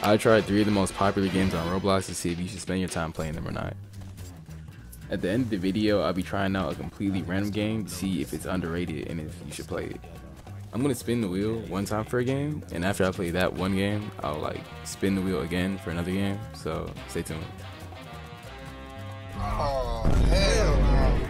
I tried 3 of the most popular games on Roblox to see if you should spend your time playing them or not. At the end of the video, I'll be trying out a completely random game to see if it's underrated and if you should play it. I'm gonna spin the wheel one time for a game, and after I play that one game, I'll like spin the wheel again for another game, so stay tuned. Oh, hell no.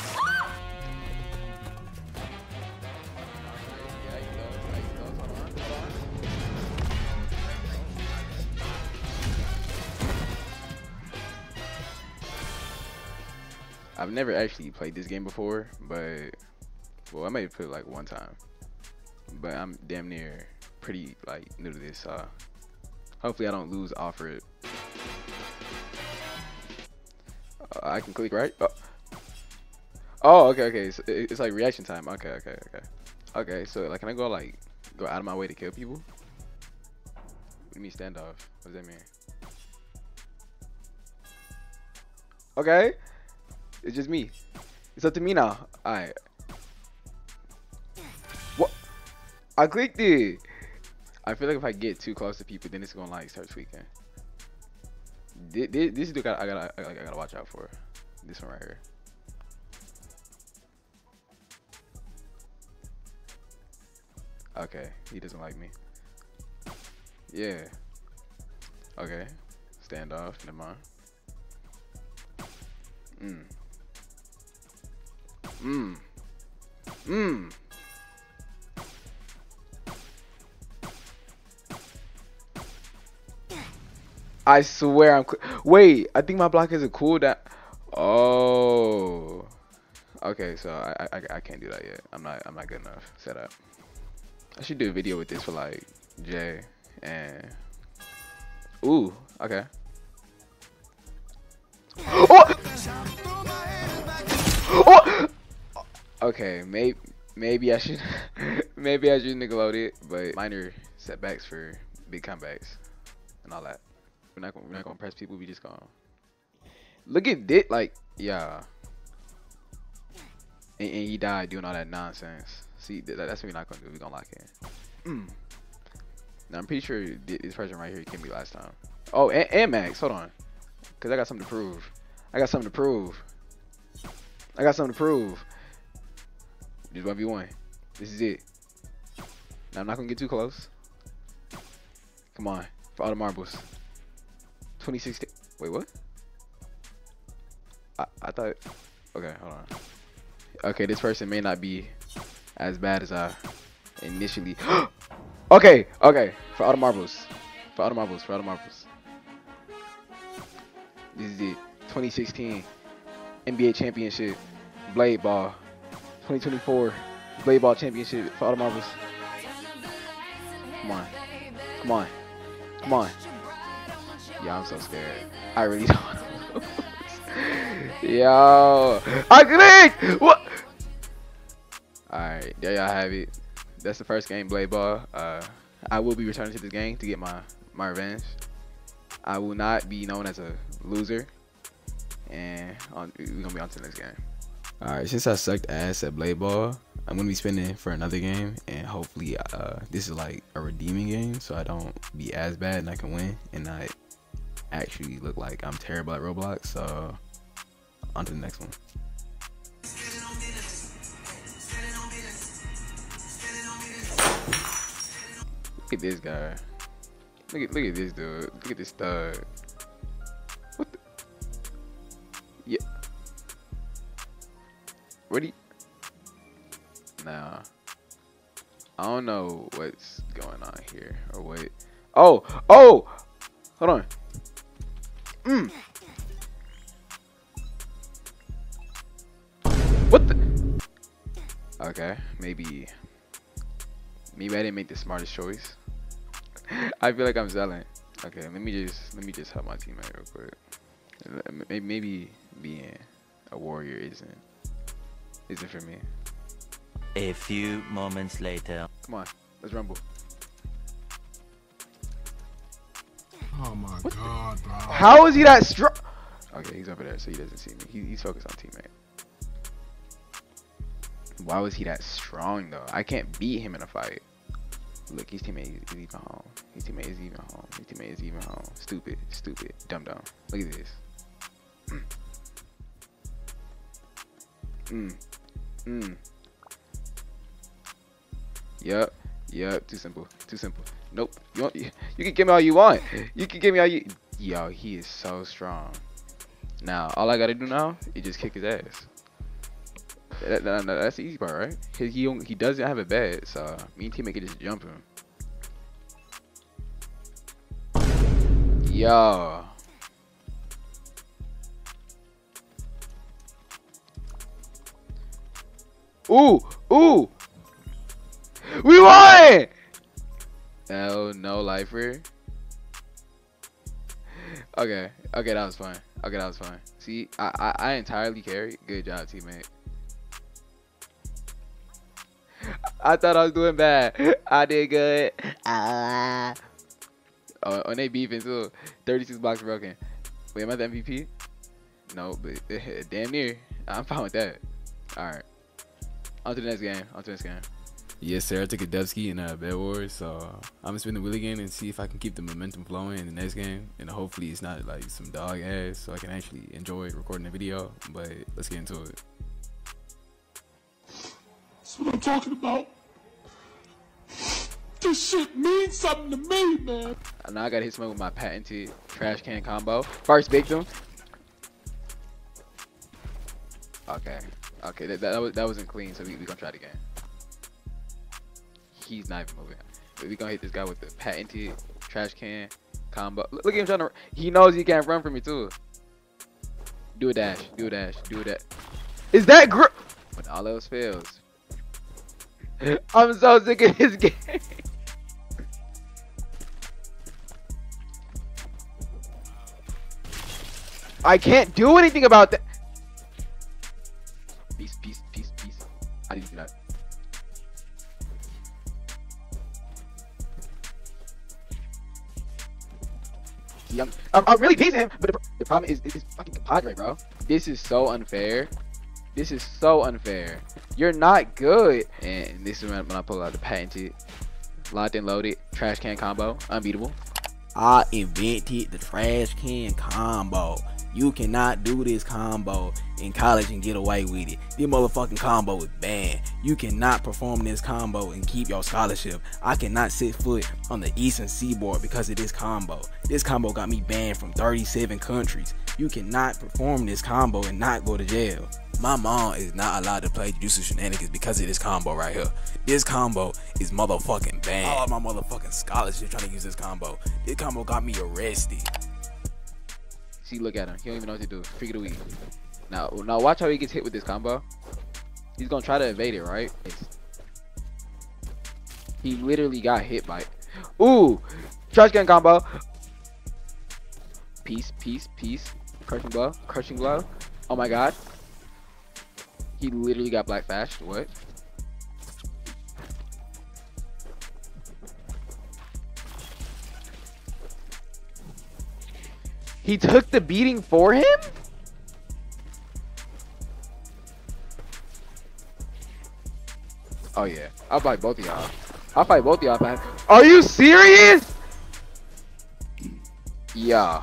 I've never actually played this game before, but, well, I may have played it like one time. But I'm damn near pretty like new to this, so hopefully I don't lose off for it. I can click right? Oh, okay. So it's like reaction time. Okay. Okay, so like, can I go out of my way to kill people? What do you mean standoff? What does that mean? Okay. It's just me. It's up to me now. Alright. What? I clicked it. I feel like if I get too close to people, then it's gonna like start tweaking. This dude I gotta watch out for. This one right here. Okay, he doesn't like me. Yeah. Okay. Standoff. Never mind. I swear wait, I think my block is a cooldown. Oh. Okay, so I can't do that yet. I'm not good enough set up. I should do a video with this for like Jay and ooh, okay. Oh! Oh! Okay, maybe I should maybe I shouldn't load it, but minor setbacks for big comebacks and all that. We're not gonna press people. We just gonna look at this. Like, yeah. And he died doing all that nonsense. See, that's what we're not gonna do. We're gonna lock in. Now I'm pretty sure this person right here came me last time. Oh, and Max. Hold on, cause I got something to prove. Just 1v1. This is it. Now I'm not gonna get too close. Come on, for all the marbles. 2016. Wait, what? I thought. Okay, hold on. Okay, this person may not be as bad as I initially. Okay. For all the marbles. This is it. 2016 NBA Championship Blade Ball. 2024 Blade Ball Championship for all the marbles. Come on. Yeah, I'm so scared. I really don't know. Yo, I clicked. What? Alright, there y'all have it. That's the first game, Blade Ball. I will be returning to this game to get my revenge. I will not be known as a loser. And we're gonna be on to the next game. Alright, since I sucked ass at Blade Ball, I'm gonna be spinning for another game, and hopefully this is like a redeeming game, so I don't be as bad and I can win and not actually look like I'm terrible at Roblox. So on to the next one. Look at this guy. Look at this dude. Look at this thug. What the? Yeah. Ready? Nah. I don't know what's going on here or what. Oh! Hold on. What the? Okay, maybe I didn't make the smartest choice. I feel like I'm selling. Okay, let me just help my teammate real quick. Maybe being a warrior isn't for me. A few moments later. Come on, let's rumble. Oh my god, bro. How is he that strong? Okay, he's over there, so he doesn't see me. He's focused on teammate. Why was he that strong though? I can't beat him in a fight. Look, his teammate is even home. His teammate is even home. His teammate is even home. Stupid, stupid, dumb. Look at this. Yep. Too simple. Nope. You can give me all you want. You can give me all you. Yo, he is so strong. Now, all I gotta do now is just kick his ass. That's the easy part, right? He doesn't have a bed, so me and teammate can just jump him. Yo. Ooh. We won! Oh, no lifer. Okay, that was fun. See, I entirely carried. Good job, teammate. I thought I was doing bad. I did good. Oh, and they beefing too. 36 blocks broken. Wait, am I the MVP? No, but damn near. I'm fine with that. All right. On to the next game. Yes, sir. I took a Dubsky in Bed Wars, so I'm gonna spin the wheel again and see if I can keep the momentum flowing in the next game. And hopefully it's not like some dog ass, so I can actually enjoy recording the video. But let's get into it. That's what I'm talking about. This shit means something to me, man. Now I gotta hit someone with my patented trash can combo. First victim. Okay, that wasn't clean, so we gonna try it again. He's not even moving. But we gonna hit this guy with the patented trash can combo. Look at him trying to. He knows he can't run from me too. Do a dash. Is that grip? When all else fails. I'm so sick of this game. I can't do anything about that. Peace. I didn't do that. I'm really piecing him, but the problem is this fucking compadre, bro. This is so unfair. You're not good. And this is when I pull out the patented, locked and loaded trash can combo, unbeatable. I invented the trash can combo. You cannot do this combo in college and get away with it. This motherfucking combo is banned. You cannot perform this combo and keep your scholarship. I cannot set foot on the Eastern Seaboard because of this combo. This combo got me banned from 37 countries. You cannot perform this combo and not go to jail. My mom is not allowed to play Jujutsu Shenanigans because of this combo right here. This combo is motherfucking banned. All of my motherfucking scholarship trying to use this combo. This combo got me arrested. See, look at him. He don't even know what to do. Freak of the week. Now watch how he gets hit with this combo. He's gonna try to evade it, right? He literally got hit by it. Ooh! Trash can combo. Peace. Crushing blow. Oh my god. He literally got black fashed. What? He took the beating for him? Oh yeah. I'll fight both of y'all. Man. Are you serious? Yeah.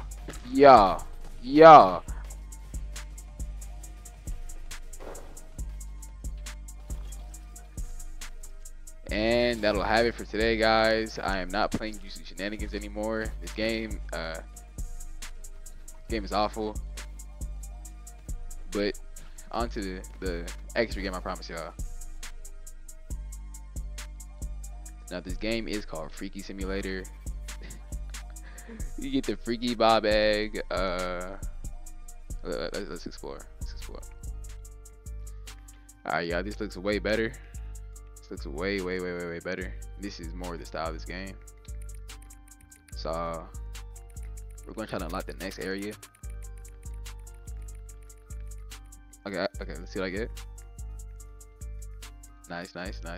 And that'll have it for today, guys. I am not playing Jujutsu Shenanigans anymore. This game is awful. But on to the extra game I promise y'all. Now this game is called Freaky Simulator. You get the Freaky Bob egg. Let's explore. Alright, y'all, this looks way better. This looks way better. This is more the style of this game. So we're gonna try to unlock the next area. Okay, let's see what I get. Nice.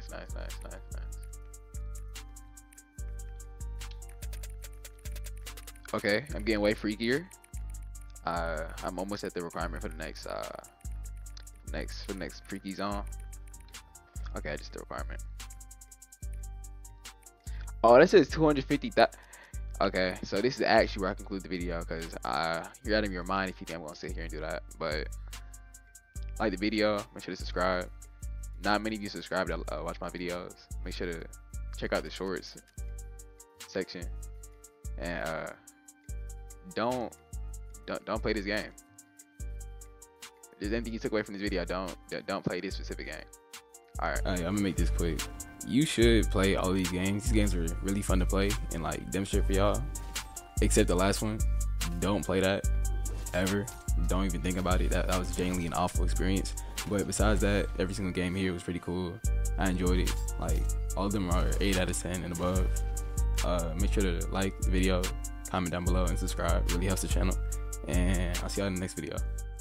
Okay, I'm getting way freakier. I'm almost at the requirement for the next freaky zone. Okay, I just the requirement. Oh, that says 250,000. Okay, so this is actually where I conclude the video, because you're out of your mind if you think I'm gonna sit here and do that. But like the video, make sure to subscribe. Not many of you subscribe to watch my videos. Make sure to check out the shorts section, and don't play this game. If there's anything you took away from this video, don't play this specific game. All right, I'm gonna make this quick. You should play all these games. These games are really fun to play and like demonstrate for y'all. Except the last one, don't play that ever. Don't even think about it. That was genuinely an awful experience. But besides that, every single game here was pretty cool. I enjoyed it. Like all of them are 8 out of 10 and above. Make sure to like the video, comment down below, and subscribe. It really helps the channel. And I'll see y'all in the next video.